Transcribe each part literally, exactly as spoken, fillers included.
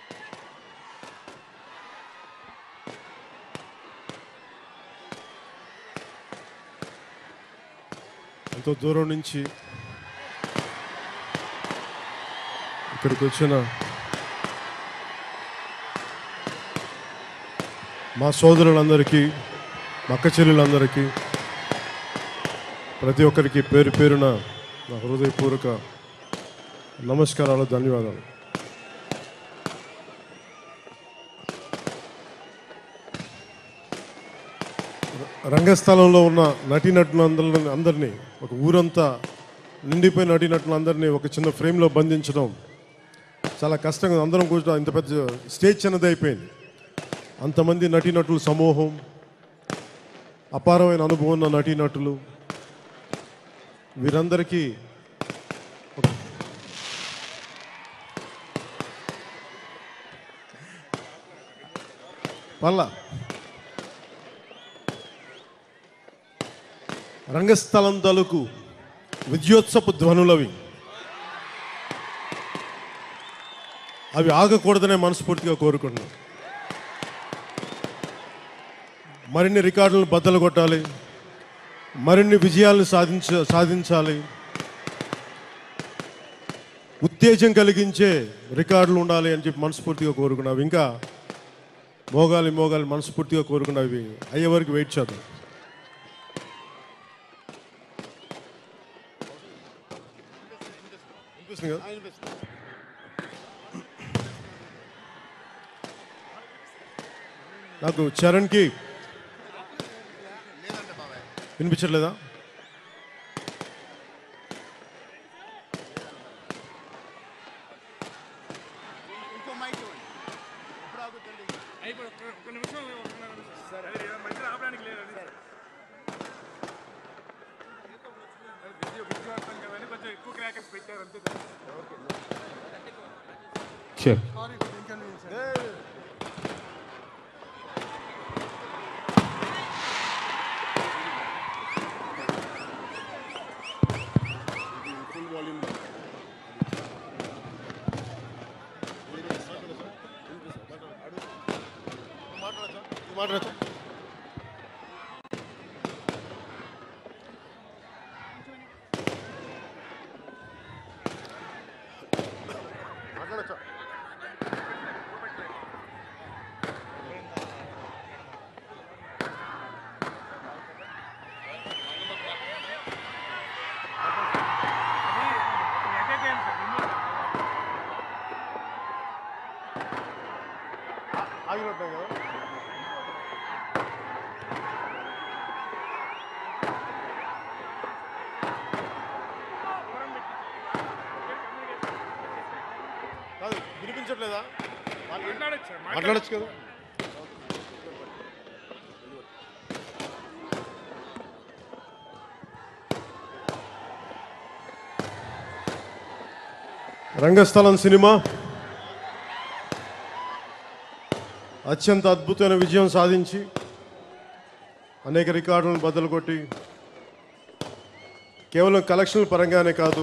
ఎంతో దూరం నుంచి ఇక్కడికి వచ్చిన మా సోదరులందరికీ, మా అక్క చెల్లెలందరికీ, ప్రతి ఒక్కరికి పేరు పేరున నా హృదయపూర్వక నమస్కారాలు, ధన్యవాదాలు. రంగస్థలంలో ఉన్న నటీనటులందరినీ అందరినీ ఒక ఊరంతా నిండిపోయిన నటీనటులందరినీ ఒక చిన్న ఫ్రేమ్లో బంధించడం చాలా కష్టంగా. అందరం కూడా ఇంత పెద్ద స్టేజ్ చిన్నది అయిపోయింది. అంతమంది నటీనటుల సమూహం, అపారమైన అనుభవం ఉన్న నటీనటులు, వీరందరికీ పల్ల రంగస్థలం తాలూకు విజయోత్సవ ధ్వనులవి, అవి ఆగకూడదనే మనస్ఫూర్తిగా కోరుకుంటున్నాను. మరిన్ని రికార్డులను బద్దలు కొట్టాలి, మరిన్ని విజయాలను సాధించ సాధించాలి ఉత్తేజం కలిగించే రికార్డులు ఉండాలి అని చెప్పి మనస్ఫూర్తిగా కోరుకున్నావు. ఇంకా మోగాలి మోగాలి మనస్ఫూర్తిగా కోరుకున్నవి అయ్యే వరకు వెయిట్ చేద్దాం. నాకు చరణ్కి వినిపించట్లేదా? Sure. వినిపించట్లేదా? మాట్లాడచ్చు కదా. రంగస్థలం సినిమా అత్యంత అద్భుతమైన విజయం సాధించి అనేక రికార్డులను బద్దలు కొట్టి కేవలం కలెక్షన్ల పరంగానే కాదు,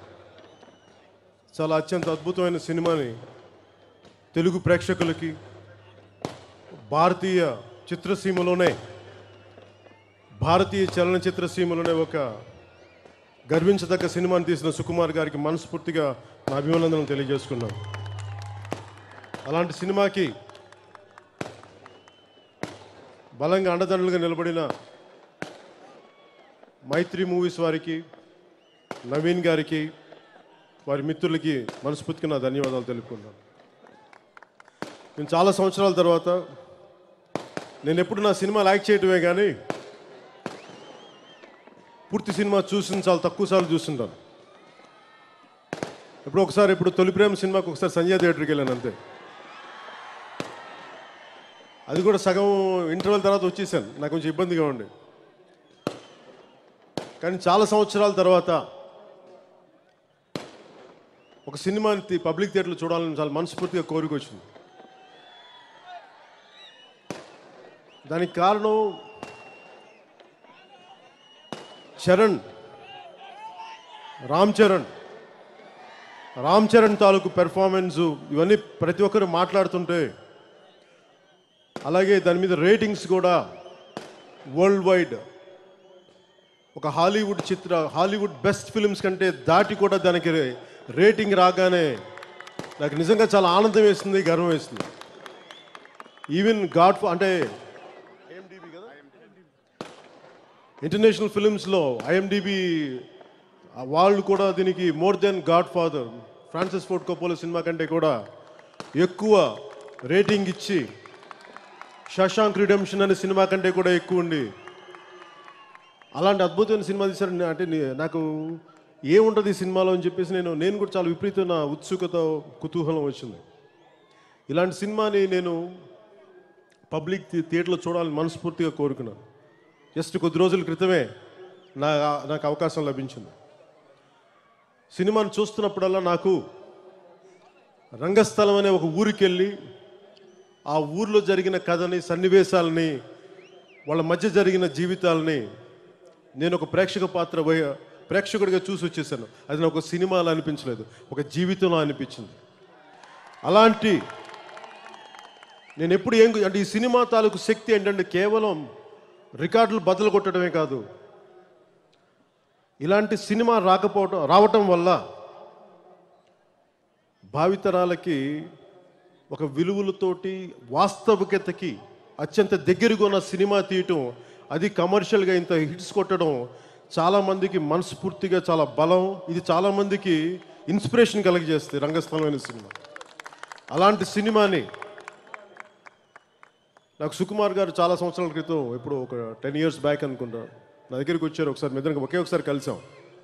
చాలా అత్యంత అద్భుతమైన సినిమాని తెలుగు ప్రేక్షకులకి భారతీయ చిత్రసీమలోనే భారతీయ చలనచిత్ర సీమలోనే ఒక గర్వించదగ్గ సినిమాని తీసిన సుకుమార్ గారికి మనస్ఫూర్తిగా నా అభినందనలు తెలియజేసుకున్నాను. అలాంటి సినిమాకి బలంగా అండదండలుగా నిలబడిన మైత్రి మూవీస్ వారికి, నవీన్ గారికి, వారి మిత్రులకి మనస్ఫూర్తిగా నా ధన్యవాదాలు తెలుపుకున్నాను. నేను చాలా సంవత్సరాల తర్వాత, నేను ఎప్పుడు నా సినిమా లైక్ చేయటమే కానీ పూర్తి సినిమా చూసిన చాలా తక్కువ సార్లు చూస్తుంటాను. ఎప్పుడు ఒకసారి ఇప్పుడు తొలి ప్రేమ సినిమాకి ఒకసారి సంజయ్ థియేటర్కి వెళ్ళాను అంతే. అది కూడా సగం ఇంటర్వెల్ తర్వాత వచ్చేసాను, నాకు కొంచెం ఇబ్బందిగా ఉండే. కానీ చాలా సంవత్సరాల తర్వాత ఒక సినిమాని పబ్లిక్ థియేటర్లో చూడాలని చాలా మనస్ఫూర్తిగా కోరిక వచ్చింది. దానికి కారణం చరణ్, రామ్ చరణ్ రామ్ చరణ్ తాలూకు పెర్ఫార్మెన్సు ఇవన్నీ ప్రతి ఒక్కరు మాట్లాడుతుంటే, అలాగే దాని మీద రేటింగ్స్ కూడా వరల్డ్ వైడ్ ఒక హాలీవుడ్ చిత్ర హాలీవుడ్ బెస్ట్ ఫిల్మ్స్ కంటే దాటి కూడా దానికి రేటింగ్ రాగానే నాకు నిజంగా చాలా ఆనందం వేస్తుంది, గర్వం వేస్తుంది. ఈవెన్ గాడ్ అంటే ఐఎండిబి కదా, ఇంటర్నేషనల్ ఫిల్మ్స్లో ఐఎండిబి వాళ్ళు కూడా దీనికి more than Godfather Francis Ford Coppola సినిమా కంటే కూడా ఎక్కువ రేటింగ్ ఇచ్చి, షాషాంక్ రిడెంప్షన్ అనే సినిమా కంటే కూడా ఎక్కువ ఉండి అలాంటి అద్భుతమైన సినిమా తీశారు. అంటే నాకు ఏముంటుంది ఈ సినిమాలో అని చెప్పేసి నేను నేను కూడా చాలా విపరీతమైన ఉత్సుకత, కుతూహలం వచ్చింది. ఇలాంటి సినిమాని నేను పబ్లిక్ థియేటర్లో చూడాలని మనస్ఫూర్తిగా కోరుకున్నాను. జస్ట్ కొద్ది రోజుల క్రితమే నా నాకు అవకాశం లభించింది. సినిమాని చూస్తున్నప్పుడల్లా నాకు రంగస్థలం అనే ఒక ఊరికి వెళ్ళి ఆ ఊర్లో జరిగిన కథని, సన్నివేశాలని, వాళ్ళ మధ్య జరిగిన జీవితాలని నేను ఒక ప్రేక్షక పాత్ర ప్రేక్షకుడిగా చూసి వచ్చేసాను. అది నాకు ఒక సినిమాలో అనిపించలేదు, ఒక జీవితంలో అనిపించింది. అలాంటి నేను ఎప్పుడు ఏం అంటే ఈ సినిమా తాలూకు శక్తి ఏంటంటే కేవలం రికార్డులు బద్దలు కొట్టడమే కాదు, ఇలాంటి సినిమా రాకపోవటం రావటం వల్ల భావితరాలకి ఒక విలువలతోటి వాస్తవికతకి అత్యంత దగ్గరగా ఉన్న సినిమా తీయటం, అది కమర్షియల్గా ఇంత హిట్స్ కొట్టడం చాలామందికి మనస్ఫూర్తిగా చాలా బలం. ఇది చాలామందికి ఇన్స్పిరేషన్ కలిగజేస్తుంది రంగస్థలం అనే సినిమా. అలాంటి సినిమాని నాకు సుకుమార్ గారు చాలా సంవత్సరాల క్రితం, ఇప్పుడు ఒక టెన్ ఇయర్స్ బ్యాక్ అనుకుంటా, నా దగ్గరికి వచ్చారు. ఒకసారి మీ ఇద్దరికి ఒకే ఒకసారి కలిసాం.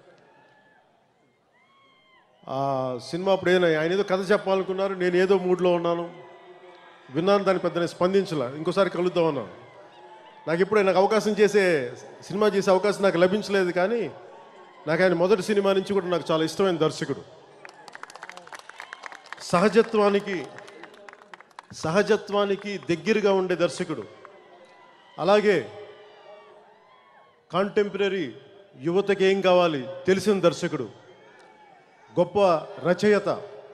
ఆ సినిమా అప్పుడు ఏదైనా ఆయన ఏదో కథ చెప్పాలనుకున్నారు, నేను ఏదో మూడ్లో ఉన్నాను, విన్నాను, దాన్ని పెద్ద స్పందించలే. ఇంకోసారి కలుద్దాం అన్నాను. నాకు ఎప్పుడు నాకు అవకాశం చేసే సినిమా చేసే అవకాశం నాకు లభించలేదు, కానీ నాకు ఆయన మొదటి సినిమా నుంచి కూడా నాకు చాలా ఇష్టమైన దర్శకుడు. సహజత్వానికి సహజత్వానికి దగ్గరగా ఉండే దర్శకుడు. అలాగే కాంటెంపరీ యువతకి ఏం కావాలి తెలిసిన దర్శకుడు, గొప్ప రచయిత.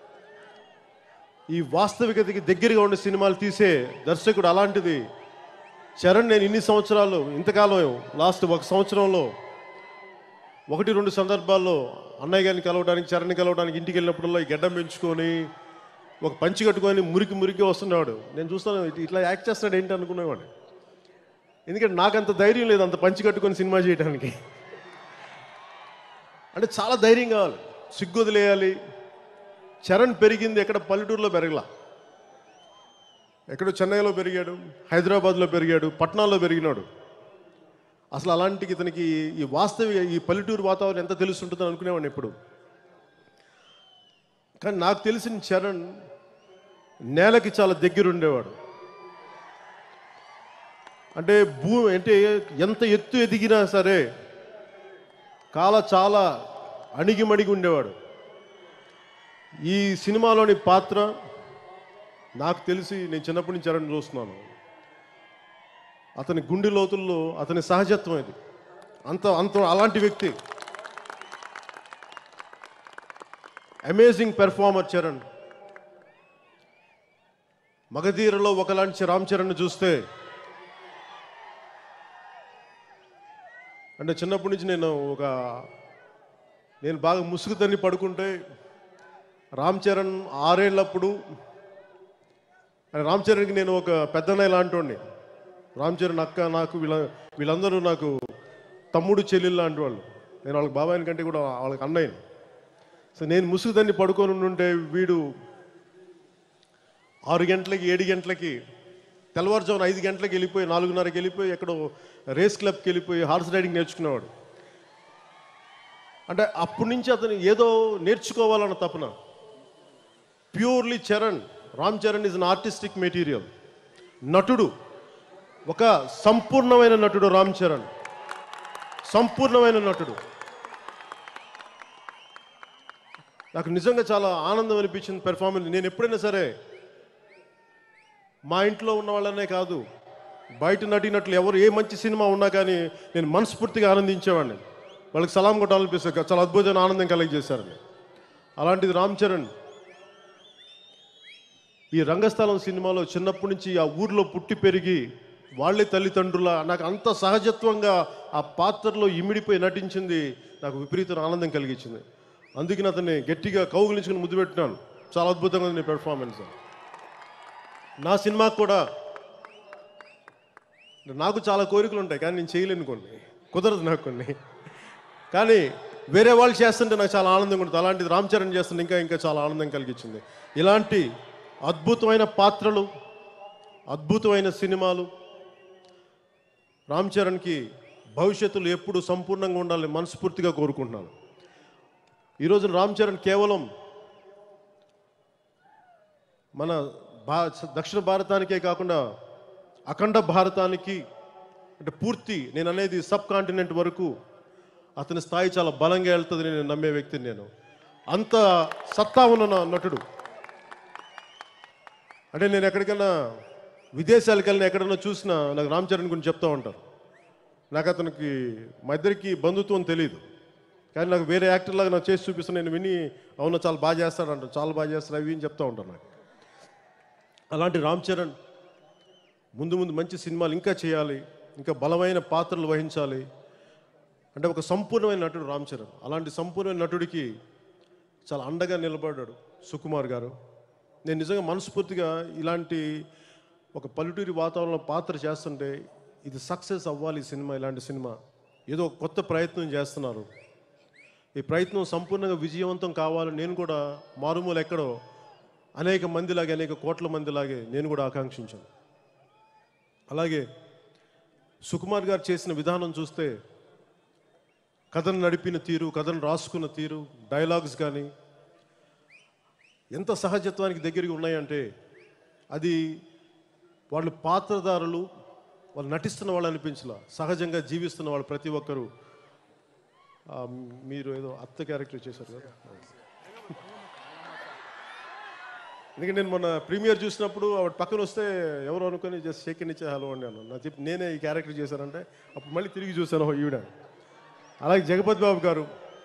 ఈ వాస్తవికతకి దగ్గరగా ఉండే సినిమాలు తీసే దర్శకుడు. అలాంటిది చరణ్ నేను ఇన్ని సంవత్సరాలు, ఇంతకాలం లాస్ట్ ఒక సంవత్సరంలో ఒకటి రెండు సందర్భాల్లో అన్నయ్య గారిని కలవడానికి, చరణ్ని కలవడానికి ఇంటికి వెళ్ళినప్పుడల్లా ఈ గడ్డం పెంచుకొని ఒక పంచి కట్టుకొని మురికి మురికి వస్తున్నాడు. నేను చూస్తాను ఇట్లా యాక్ట్ చేస్తాడు ఏంటి అనుకునేవాడు. ఎందుకంటే నాకు అంత ధైర్యం లేదు అంత పంచి కట్టుకొని సినిమా చేయడానికి. అంటే చాలా ధైర్యం కావాలి, సిగ్గు వదిలేయాలి. చరణ్ పెరిగింది ఎక్కడ పల్లెటూరులో పెరగలా, ఎక్కడో చెన్నైలో పెరిగాడు, హైదరాబాద్లో పెరిగాడు, పట్నాల్లో పెరిగినాడు. అసలు అలాంటికి ఇతనికి ఈ వాస్తవిక ఈ పల్లెటూరు వాతావరణం ఎంత తెలుస్తుంటుందని అనుకునేవాడిని ఎప్పుడు. కానీ నాకు తెలిసిన చరణ్ నేలకి చాలా దగ్గర ఉండేవాడు. అంటే భూ అంటే ఎంత ఎత్తు ఎదిగినా సరే కాల చాలా అణిగిమణిగి ఉండేవాడు. ఈ సినిమాలోని పాత్ర నాకు తెలిసి నేను చిన్నప్పటి నుంచి చరణ్ చూస్తున్నాను. అతని గుండె లోతుల్లో అతని సహజత్వం ఇది. అంత అంత అలాంటి వ్యక్తి, అమేజింగ్ పెర్ఫార్మర్ చరణ్. మగధీరలో ఒకలాంటి రామ్ చరణ్ చూస్తే, అంటే చిన్నప్పటి నుంచి నేను ఒక నేను బాగా ముసుగు తన్ని పడుకుంటే రామ్ చరణ్ ఆరేళ్ళప్పుడు, రామ్ చరణ్కి నేను ఒక పెద్దన్నయ్య లాంటి. రామ్ చరణ్ అక్క నాకు వీళ్ళ వీళ్ళందరూ నాకు తమ్ముడు చెల్లెళ్ళు లాంటి వాళ్ళు. నేను వాళ్ళకి బాబాయిని కంటే కూడా వాళ్ళకి అన్నయ్యని. సో నేను ముసుగు తన్ని పడుకొని ఉంటే వీడు ఆరు గంటలకి ఏడు గంటలకి తెల్లవారుజామున ఐదు గంటలకి వెళ్ళిపోయి నాలుగున్నరకి వెళ్ళిపోయి ఎక్కడో రేస్ క్లబ్కి వెళ్ళిపోయి హార్స్ రైడింగ్ నేర్చుకునేవాడు. అంటే అప్పటి నుంచి అతను ఏదో నేర్చుకోవాలన్న తపన. Purely Charan, Ram Charan is an artistic material. నటుడు, ఒక సంపూర్ణమైన నటుడు రామ్ చరణ్, సంపూర్ణమైన నటుడు. నాకు నిజంగా చాలా ఆనందం అనిపించింది పెర్ఫార్మెన్స్. నేను ఎప్పుడైనా సరే మా ఇంట్లో ఉన్న వాళ్ళనే కాదు, బయట నటినట్లు ఎవరు ఏ మంచి సినిమా ఉన్నా కానీ నేను మనస్ఫూర్తిగా ఆనందించేవాడిని. వాళ్ళకి సలాం కొట్టాలనిపిస్తుంది, చాలా అద్భుతమైన ఆనందం కలిగజేశారని. అలాంటిది రామ్ చరణ్ ఈ రంగస్థలం సినిమాలో చిన్నప్పటి నుంచి ఆ ఊర్లో పుట్టి పెరిగి వాళ్ళే తల్లిదండ్రుల నాకు అంత సహజత్వంగా ఆ పాత్రలో ఇమిడిపోయి నటించింది నాకు విపరీత ఆనందం కలిగించింది. అందుకని అతన్ని గట్టిగా కౌగిలించుకుని ముద్దు పెట్టినాను. చాలా అద్భుతంగా ఉంది నీ పెర్ఫార్మెన్స్. నా సినిమాకు కూడా నాకు చాలా కోరికలు ఉంటాయి, కానీ నేను చేయలేను, కొన్ని కుదరదు నాకు కొన్ని. కానీ వేరే వాళ్ళు చేస్తుంటే నాకు చాలా ఆనందంగా ఉంటుంది. అలాంటిది రామ్ చరణ్ చేస్తుంటే ఇంకా ఇంకా చాలా ఆనందం కలిగించింది. ఇలాంటి అద్భుతమైన పాత్రలు, అద్భుతమైన సినిమాలు రామ్ చరణ్కి భవిష్యత్తులో ఎప్పుడు సంపూర్ణంగా ఉండాలని మనస్ఫూర్తిగా కోరుకుంటున్నాను. ఈరోజు రామ్ చరణ్ కేవలం మన భా దక్షిణ భారతానికే కాకుండా అఖండ భారతానికి, అంటే పూర్తి నేను అనేది సబ్ కాంటినెంట్ వరకు అతని స్థాయి చాలా బలంగా వెళ్తుందని నేను నమ్మే వ్యక్తిని. నేను అంత సత్తా ఉన్న నటుడు. అంటే నేను ఎక్కడికైనా విదేశాలకు వెళ్ళిన ఎక్కడన్నా చూసినా నాకు రామ్ చరణ్ గురించి చెప్తూ ఉంటారు. నాకు అతనికి మా ఇద్దరికి బంధుత్వం తెలియదు, కానీ నాకు వేరే యాక్టర్ లాగా నాకు చేసి చూపిస్తాను. నేను విని అవునా చాలా బాగా చేస్తాడు అంటారు, చాలా బాగా చేస్తాడు అవి అని చెప్తూ ఉంటాను నాకు. అలాంటి రామ్ చరణ్ ముందు ముందు మంచి సినిమాలు ఇంకా చేయాలి, ఇంకా బలమైన పాత్రలు వహించాలి. అంటే ఒక సంపూర్ణమైన నటుడు రామ్ చరణ్. అలాంటి సంపూర్ణమైన నటుడికి చాలా అండగా నిలబడ్డాడు సుకుమార్ గారు. నేను నిజంగా మనస్ఫూర్తిగా ఇలాంటి ఒక పల్లెటూరి వాతావరణంలో పాత్ర చేస్తుంటే ఇది సక్సెస్ అవ్వాలి. ఈ సినిమా ఇలాంటి సినిమా ఏదో ఒక కొత్త ప్రయత్నం చేస్తున్నారు. ఈ ప్రయత్నం సంపూర్ణంగా విజయవంతం కావాలని నేను కూడా మారుమూల ఎక్కడో అనేక మందిలాగే, అనేక కోట్ల మందిలాగే నేను కూడా ఆకాంక్షించాను. అలాగే సుకుమార్ గారు చేసిన విధానం చూస్తే కథను నడిపిన తీరు, కథను రాసుకున్న తీరు, డైలాగ్స్ కానీ ఎంత సహజత్వానికి దగ్గరగా ఉన్నాయంటే అది వాళ్ళు పాత్రధారులు, వాళ్ళు నటిస్తున్న వాళ్ళు అనిపించలా, సహజంగా జీవిస్తున్న వాళ్ళు ప్రతి ఒక్కరూ. మీరు ఏదో అత్త క్యారెక్టర్ చేశారు కదా, ఎందుకంటే నేను మొన్న ప్రీమియర్ చూసినప్పుడు ఆవిడ పక్కన వస్తే ఎవరు అనుకొని జస్ట్ సెకండ్ ఇచ్చే హలో అండి అన్నాను. నా చెప్పి నేనే ఈ క్యారెక్టర్ చేశానంటే అప్పుడు మళ్ళీ తిరిగి చూశాను ఈవిడ. అలాగే జగపతి బాబు గారు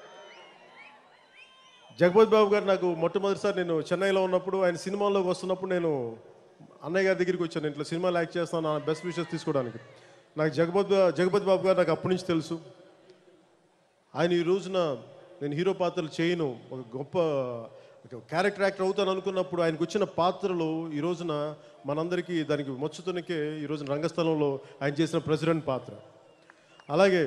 జగపతి బాబు గారు నాకు మొట్టమొదటిసారి నేను చెన్నైలో ఉన్నప్పుడు ఆయన సినిమాల్లోకి వస్తున్నప్పుడు నేను అన్నయ్య గారి దగ్గరికి వచ్చాను. ఇంట్లో సినిమాలు యాక్ట్ చేస్తాను, నా బెస్ట్ విషెస్ తీసుకోవడానికి. నాకు జగపతి జగపతి బాబు గారు నాకు అప్పటి నుంచి తెలుసు. ఆయన ఈ రోజున నేను హీరో పాత్రలు చేయను, ఒక గొప్ప క్యారెక్టర్ యాక్టర్ అవుతాను అనుకున్నప్పుడు ఆయనకు వచ్చిన పాత్రలు ఈ రోజున మనందరికీ దానికి మొచ్చుతునికే ఈ రోజున రంగస్థలంలో ఆయన చేసిన ప్రెసిడెంట్ పాత్ర. అలాగే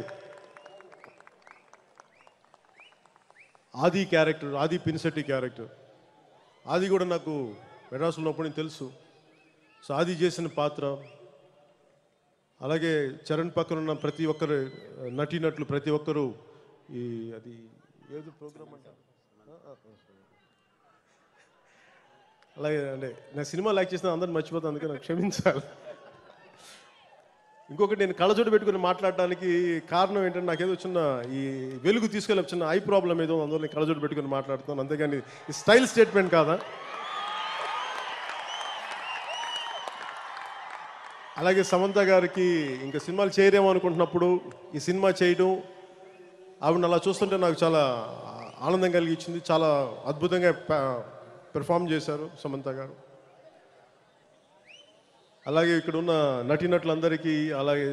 ఆది క్యారెక్టర్, ఆది పినిసెట్టి క్యారెక్టర్, ఆది కూడా నాకు మెడ్రాస్లో ఉన్నప్పుడు నేను తెలుసు. సో ఆది చేసిన పాత్ర, అలాగే చరణ్ పక్కన ఉన్న ప్రతి ఒక్కరు నటీనటులు ప్రతి ఒక్కరూ ఈ అది ఏదో ప్రోగ్రామ్ అంట, అలాగే అంటే నా సినిమాలు యాక్ట్ చేసిన అందరిని మర్చిపోతాను, అందుకే నాకు క్షమించాలి. ఇంకొకటి, నేను కళ్ళజోడు పెట్టుకుని మాట్లాడడానికి కారణం ఏంటంటే నాకేదో చిన్న ఈ వెలుగు తీసుకెళ్ళి చిన్న ఐ ప్రాబ్లం ఏదో, అందువల్ల నేను కళ్ళజోడు పెట్టుకుని మాట్లాడుతున్నాను, అంతేగాని ఈ స్టైల్ స్టేట్మెంట్ కాదా. అలాగే సమంత గారికి ఇంకా సినిమాలు చేయరేమో అనుకుంటున్నప్పుడు ఈ సినిమా చేయడం, ఆవిడ అలా చూస్తుంటే నాకు చాలా ఆనందం కలిగించింది. చాలా అద్భుతంగా పెర్ఫామ్ చేశారు సమంత గారు. అలాగే ఇక్కడ ఉన్న నటీనటులందరికీ, అలాగే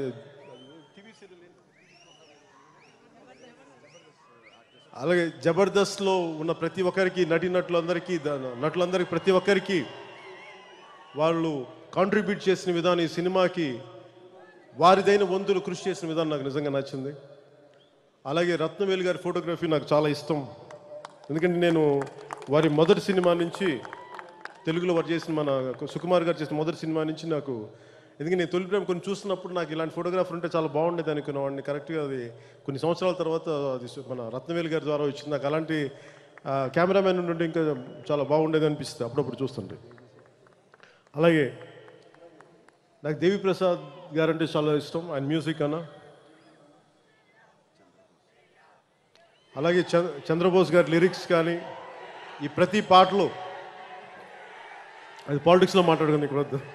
అలాగే జబర్దస్త్లో ఉన్న ప్రతి ఒక్కరికి, నటీనటులందరికీ, నటులందరికీ ప్రతి ఒక్కరికి వాళ్ళు కాంట్రిబ్యూట్ చేసిన విధానం, ఈ సినిమాకి వారిదైన వంతులు కృషి చేసిన విధానం నాకు నిజంగా నచ్చింది. అలాగే రత్నవేలు గారి ఫోటోగ్రఫీ నాకు చాలా ఇష్టం, ఎందుకంటే నేను వారి మొదటి సినిమా నుంచి, తెలుగులో వారు చేసిన మన సుకుమార్ గారు చేసిన మొదటి సినిమా నుంచి నాకు, ఎందుకంటే నేను తొలి ప్రేమ కొన్ని చూస్తున్నప్పుడు నాకు ఇలాంటి ఫోటోగ్రాఫర్ ఉంటే చాలా బాగుండేది అనుకునేవాడిని. కరెక్ట్గా అది కొన్ని సంవత్సరాల తర్వాత అది మన రత్నవేలు గారి ద్వారా వచ్చింది. నాకు అలాంటి కెమెరామెన్ ఉంటే ఇంకా చాలా బాగుండేది అనిపిస్తుంది అప్పుడప్పుడు చూస్తుంటే. అలాగే నాకు దేవి ప్రసాద్ గారు అంటే చాలా ఇష్టం, ఆయన మ్యూజిక్ అన్న. అలాగే చంద్రబోస్ గారి లిరిక్స్ కానీ, ఈ ప్రతి పాటలో, అది పాలిటిక్స్లో మాట్లాడుకుంది ఇక్కడ వద్దు.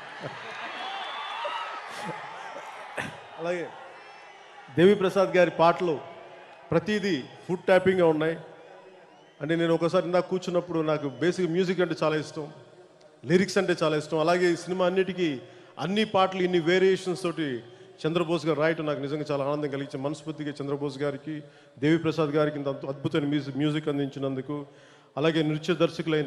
అలాగే దేవి ప్రసాద్ గారి పాటలు ప్రతిదీ ఫుడ్ ట్యాపింగ్గా ఉన్నాయి. అంటే నేను ఒకసారి ఇందాక కూర్చున్నప్పుడు నాకు బేసిక్ మ్యూజిక్ అంటే చాలా ఇష్టం, లిరిక్స్ అంటే చాలా ఇష్టం. అలాగే ఈ సినిమా అన్నిటికీ అన్ని పాటలు ఇన్ని వేరియేషన్స్ తోటి చంద్రబోస్ గారు రాయటం నాకు నిజంగా చాలా ఆనందం కలిగించింది. మనస్ఫూర్తిగా చంద్రబోస్ గారికి, దేవి ప్రసాద్ గారికి ఇంత అద్భుతమైన మ్యూజిక్ మ్యూజిక్ అందించినందుకు, అలాగే నృత్య దర్శకులైన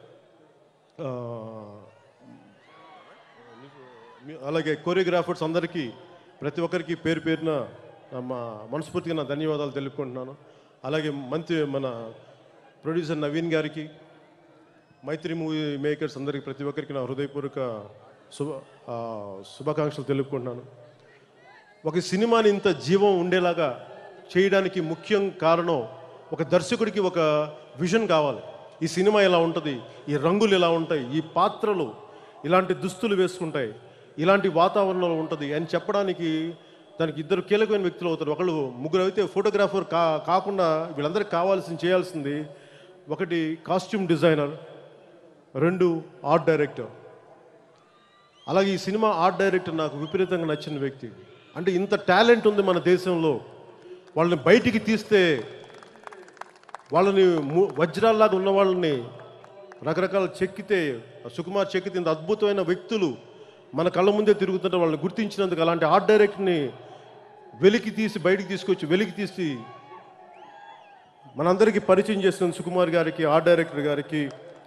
అలాగే కోరియోగ్రాఫర్స్ అందరికీ ప్రతి ఒక్కరికి పేరు పేరున మా మనస్ఫూర్తిగా నా ధన్యవాదాలు తెలుపుకుంటున్నాను. అలాగే మంత్రి మన ప్రొడ్యూసర్ నవీన్ గారికి, మైత్రి మూవీ మేకర్స్ అందరికీ ప్రతి ఒక్కరికి నా హృదయపూర్వక శుభ శుభాకాంక్షలు తెలుపుకుంటున్నాను. ఒక సినిమాని ఇంత జీవం ఉండేలాగా చేయడానికి ముఖ్యం కారణం ఒక దర్శకుడికి ఒక విజన్ కావాలి. ఈ సినిమా ఎలా ఉంటుంది, ఈ రంగులు ఎలా ఉంటాయి, ఈ పాత్రలు ఇలాంటి దుస్తులు వేసుకుంటాయి, ఇలాంటి వాతావరణంలో ఉంటుంది అని చెప్పడానికి దానికి ఇద్దరు కీలకమైన వ్యక్తులు అవుతారు. ఒకళ్ళు ముగ్గురు అయితే ఫోటోగ్రాఫర్ కా కాకుండా వీళ్ళందరికీ కావాల్సింది చేయాల్సింది ఒకటి కాస్ట్యూమ్ డిజైనర్, రెండు ఆర్ట్ డైరెక్టర్. అలాగే ఈ సినిమా ఆర్ట్ డైరెక్టర్ నాకు విపరీతంగా నచ్చిన వ్యక్తి. అంటే ఇంత టాలెంట్ ఉంది మన దేశంలో, వాళ్ళని బయటికి తీస్తే వాళ్ళని వజ్రాల్లాగా ఉన్న వాళ్ళని రకరకాల చెక్కితే, సుకుమార్ చెక్కితే ఇంత అద్భుతమైన వ్యక్తులు మన కళ్ళ ముందే తిరుగుతుంటే వాళ్ళని గుర్తించినందుకు అలాంటి ఆర్ట్ డైరెక్టర్ని వెలికి తీసి బయటికి తీసుకొచ్చి వెలికి తీసి మనందరికీ పరిచయం చేసిన సుకుమార్ గారికి, ఆర్ట్ డైరెక్టర్ గారికి,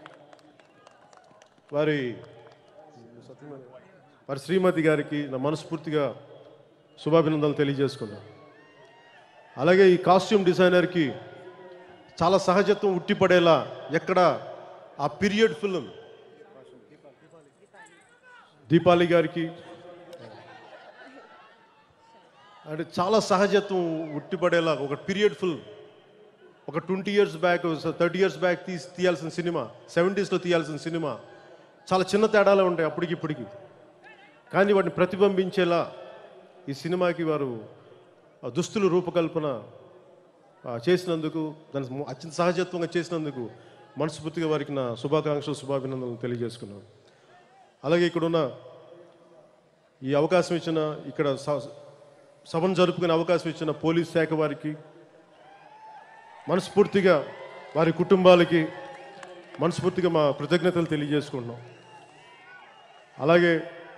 వారి వారి శ్రీమతి గారికి నా మనస్ఫూర్తిగా శుభాభినందనలు తెలియజేసుకున్నాను. అలాగే ఈ కాస్ట్యూమ్ డిజైనర్కి చాలా సహజత్వం ఉట్టిపడేలా ఎక్కడ ఆ పీరియడ్ ఫిల్మ్ దీపాలి గారికి అంటే చాలా సహజత్వం ఉట్టిపడేలా ఒక పీరియడ్ ఫిల్మ్ ఒక twenty years back thirty years back తీసి తీయాల్సిన సినిమా, సెవెంటీస్లో తీయాల్సిన సినిమా చాలా చిన్న తేడాలే ఉంటాయి అప్పటికి ఇప్పటికి. కానీ వాటిని ప్రతిబింబించేలా ఈ సినిమాకి వారు దుస్తులు రూపకల్పన చేసినందుకు, దాన్ని అత్యంత సహజత్వంగా చేసినందుకు మనస్ఫూర్తిగా వారికి నా శుభాకాంక్షలు శుభాభినందనలు తెలియజేసుకున్నాను. అలాగే ఇక్కడున్న ఈ అవకాశం ఇచ్చిన, ఇక్కడ సభను జరుపుకునే అవకాశం ఇచ్చిన పోలీస్ శాఖ వారికి మనస్ఫూర్తిగా, వారి కుటుంబాలకి మనస్ఫూర్తిగా మా కృతజ్ఞతలు తెలియజేసుకుంటున్నాం. అలాగే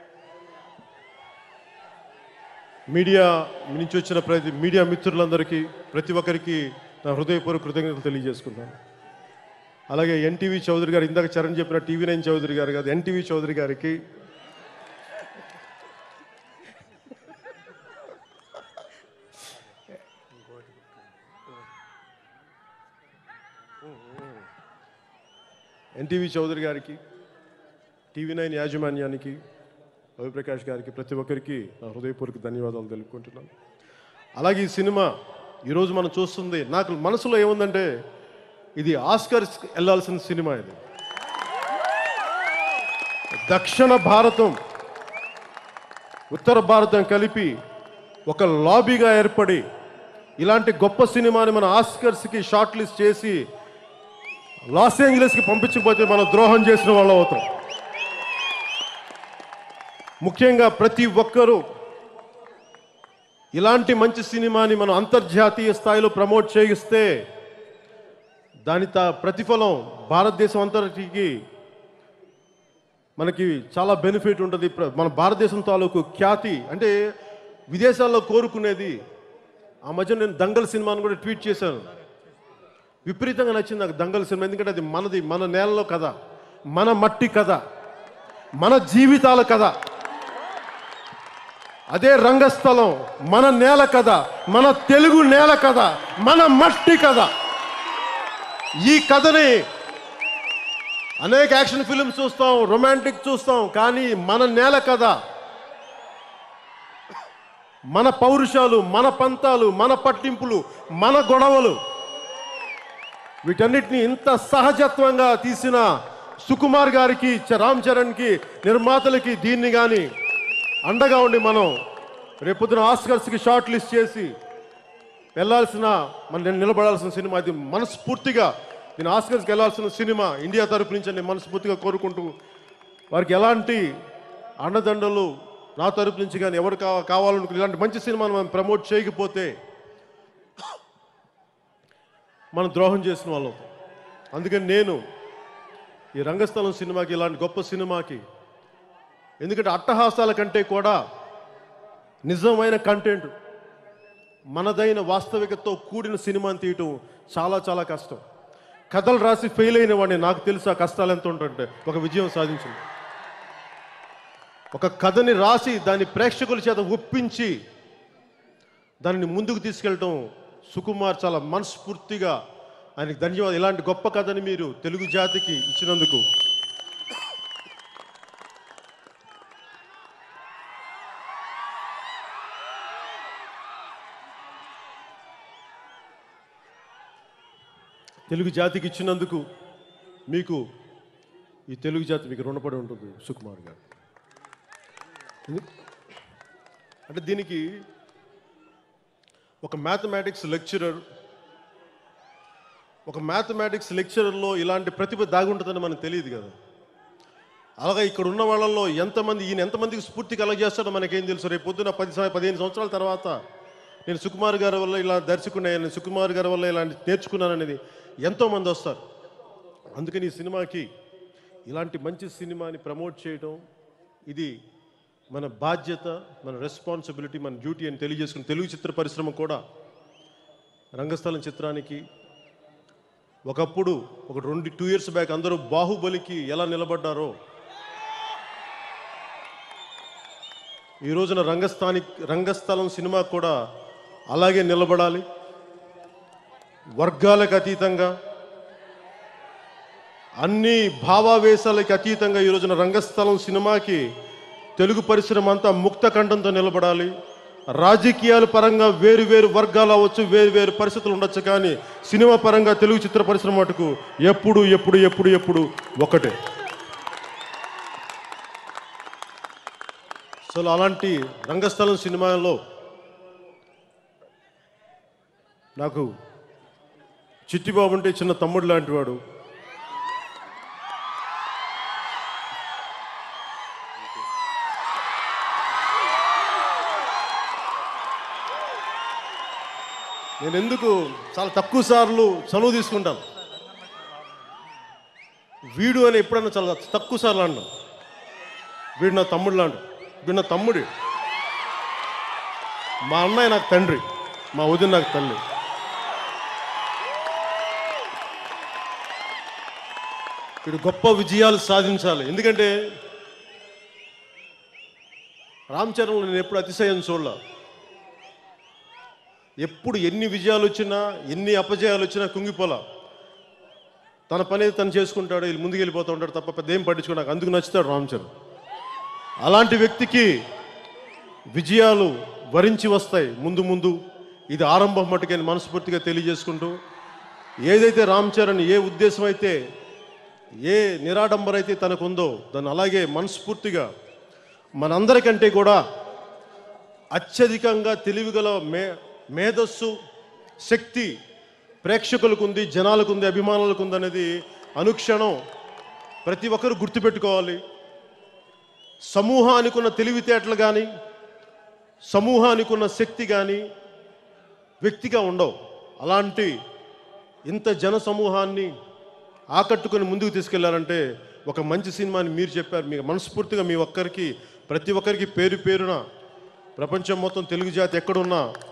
మీడియా నుంచి వచ్చిన ప్రతి మీడియా మిత్రులందరికీ ప్రతి ఒక్కరికి నా హృదయపూర్వక కృతజ్ఞతలు తెలియజేసుకుంటాను. అలాగే ఎన్టీవీ చౌదరి గారు, ఇందాక చరణ్ చెప్పిన టీవీ నైన్ చౌదరి గారు కాదు, ఎన్టీవీ చౌదరి గారికి, ఎన్టీవీ చౌదరి గారికి, టీవీ నైన్ యాజమాన్యానికి, రవి ప్రకాష్ గారికి, ప్రతి ఒక్కరికి నా హృదయపూర్వక ధన్యవాదాలు తెలుపుకుంటున్నాను. అలాగే ఈ సినిమా ఈరోజు మనం చూస్తుంది, నాకు మనసులో ఏముందంటే ఇది ఆస్కర్స్ వెళ్ళాల్సిన సినిమా. ఇది దక్షిణ భారతం ఉత్తర భారతం కలిపి ఒక లాబీగా ఏర్పడి ఇలాంటి గొప్ప సినిమాని మన ఆస్కర్స్కి షార్ట్ లిస్ట్ చేసి లాస్ ఏంజలస్కి పంపించకపోతే మనం ద్రోహం చేసిన వాళ్ళం అవుతాం. ముఖ్యంగా ప్రతి ఒక్కరూ ఇలాంటి మంచి సినిమాని మనం అంతర్జాతీయ స్థాయిలో ప్రమోట్ చేయిస్తే దాని తా ప్రతిఫలం భారతదేశం అంతటికి మనకి చాలా బెనిఫిట్ ఉంటుంది. మన భారతదేశం తాలూకు ఖ్యాతి అంటే విదేశాల్లో కోరుకునేది. ఆ మధ్య నేను దంగల్ సినిమాను కూడా ట్వీట్ చేశాను, విపరీతంగా నచ్చింది నాకు దంగల్ సినిమా. ఎందుకంటే అది మనది, మన నేలలో కథ, మన మట్టి కథ, మన జీవితాల కథ. అదే రంగస్థలం మన నేల కథ, మన తెలుగు నేల కథ, మన మట్టి కథ. ఈ కథని అనేక యాక్షన్ ఫిల్మ్స్ చూస్తాం, రొమాంటిక్ చూస్తాం, కానీ మన నేల కథ, మన పౌరుషాలు, మన పంతాలు, మన పట్టింపులు, మన గొడవలు, వీటన్నిటిని ఇంత సహజత్వంగా తీసిన సుకుమార్ గారికి, రామ్ చరణ్కి, నిర్మాతలకి దీన్ని కానీ అండగా ఉండి మనం రేపొద్దున ఆస్కర్స్కి షార్ట్ లిస్ట్ చేసి వెళ్ళాల్సిన, మన నేను నిలబడాల్సిన సినిమా ఇది. మనస్ఫూర్తిగా నేను ఆస్కర్స్కి వెళ్ళాల్సిన సినిమా ఇండియా తరపు నుంచి నేను మనస్ఫూర్తిగా కోరుకుంటూ, వారికి ఎలాంటి అండదండలు నా తరపు నుంచి కానీ ఎవరు కావ కావాలనుకుని ఇలాంటి మంచి సినిమాను మనం ప్రమోట్ చేయకపోతే మనం ద్రోహం చేసిన వాళ్ళం. అందుకని నేను ఈ రంగస్థలం సినిమాకి, ఇలాంటి గొప్ప సినిమాకి, ఎందుకంటే అట్టహాసాల కంటే కూడా నిజమైన కంటెంట్, మనదైన వాస్తవికతతో కూడిన సినిమాని తీయటం చాలా చాలా కష్టం. కథలు రాసి ఫెయిల్ అయిన వాడిని, నాకు తెలుసు ఆ కష్టాలు ఎంత ఉంటుంటే ఒక విజయం సాధించింది. ఒక కథని రాసి దాన్ని ప్రేక్షకుల చేత ఒప్పించి దానిని ముందుకు తీసుకెళ్ళటం సుకుమార్ చాలా మనస్ఫూర్తిగా ఆయనకి ధన్యవాదాలు. ఇలాంటి గొప్ప కథని మీరు తెలుగు జాతికి ఇచ్చినందుకు. తెలుగు జాతికి ఇచ్చినందుకు మీకు, ఈ తెలుగు జాతి మీకు రుణపడి ఉంటుంది సుకుమార్ గారు. అంటే దీనికి ఒక మ్యాథమెటిక్స్ లెక్చరర్, ఒక మ్యాథమెటిక్స్ లెక్చరర్లో ఇలాంటి ప్రతిభ దాగుంటుందని మనకు తెలియదు కదా. అలాగే ఇక్కడ ఉన్న వాళ్ళల్లో ఎంతమంది, ఈయన ఎంతమందికి స్ఫూర్తి కలగజేస్తాడో మనకేం తెలుసు. రేపు పొద్దున పది పదిహేను సంవత్సరాల తర్వాత నేను సుకుమార్ గారి వల్ల ఇలా దర్శకున్నాను, సుకుమార్ గారి వల్ల ఇలా నేర్చుకున్నాను అనేది ఎంతోమంది వస్తారు. అందుకని ఈ సినిమాకి, ఇలాంటి మంచి సినిమాని ప్రమోట్ చేయడం ఇది మన బాధ్యత, మన రెస్పాన్సిబిలిటీ, మన డ్యూటీ అని తెలియజేసుకుని, తెలుగు చిత్ర పరిశ్రమ కూడా రంగస్థలం చిత్రానికి ఒకప్పుడు ఒక రెండు టూ ఇయర్స్ బ్యాక్ అందరూ బాహుబలికి ఎలా నిలబడ్డారో ఈ రోజున రంగస్థాని రంగస్థలం సినిమా కూడా అలాగే నిలబడాలి. వర్గాలకు అతీతంగా, అన్ని భావావేశాలకి అతీతంగా ఈ రోజున రంగస్థలం సినిమాకి తెలుగు పరిశ్రమ అంతా ముక్త కంఠంతో నిలబడాలి. రాజకీయాల పరంగా వేరు వేరు వర్గాలు అవ్వచ్చు, వేరు వేరు పరిస్థితులు ఉండొచ్చు, కానీ సినిమా పరంగా తెలుగు చిత్ర పరిశ్రమ మటుకు ఎప్పుడు ఎప్పుడు ఎప్పుడు ఎప్పుడు ఒకటే. సో అలాంటి రంగస్థలం సినిమాలో నాకు చిట్టిబాబు అంటే చిన్న తమ్ముడు లాంటి వాడు. నేను ఎందుకు చాలా తక్కువ సార్లు చనువు తీసుకుంటాను. వీడు అని ఎప్పుడన్నా చాలా తక్కువ సార్లు అన్నాను. వీడు నా తమ్ముడు లాంటి, వీడు నా తమ్ముడు. మా అన్నయ్య నాకు తండ్రి, మా వదిన నాకు తల్లి. వీడు గొప్ప విజయాలు సాధించాలి. ఎందుకంటే రామ్ చరణ్లో నేను ఎప్పుడు అతిశయం చూడలే. ఎప్పుడు ఎన్ని విజయాలు వచ్చినా, ఎన్ని అపజయాలు వచ్చినా కుంగిపోలా. తన పని తను చేసుకుంటాడు, వీళ్ళు ముందుకు వెళ్ళిపోతూ ఉంటాడు తప్ప పెద్ద ఏం పట్టించుకో. నాకు అందుకు నచ్చుతాడు రామ్ చరణ్. అలాంటి వ్యక్తికి విజయాలు వరించి వస్తాయి ముందు ముందు. ఇది ఆరంభం మట్టుకని మనస్ఫూర్తిగా తెలియజేసుకుంటూ, ఏదైతే రామ్ చరణ్ ఏ ఉద్దేశం అయితే, ఏ నిరాడంబర అయితే తనకుందో దాన్ని అలాగే మనస్ఫూర్తిగా మనందరికంటే కూడా అత్యధికంగా తెలివిగల మే మేధస్సు శక్తి ప్రేక్షకులకు ఉంది, జనాలకు ఉంది, అభిమానులకు ఉంది అనేది అనుక్షణం ప్రతి ఒక్కరు గుర్తుపెట్టుకోవాలి. సమూహానికి ఉన్న తెలివితేటలు కానీ, సమూహానికి ఉన్న శక్తి కానీ వ్యక్తిగా ఉండవు. అలాంటి ఇంత జన సమూహాన్ని ఆకట్టుకొని ముందుకు తీసుకెళ్లారంటే ఒక మంచి సినిమాని మీరు చెప్పారు. మీకు మనస్ఫూర్తిగా మీ ఒక్కరికి, ప్రతి ఒక్కరికి పేరు పేరున ప్రపంచం మొత్తం తెలుగు జాతి ఎక్కడున్నా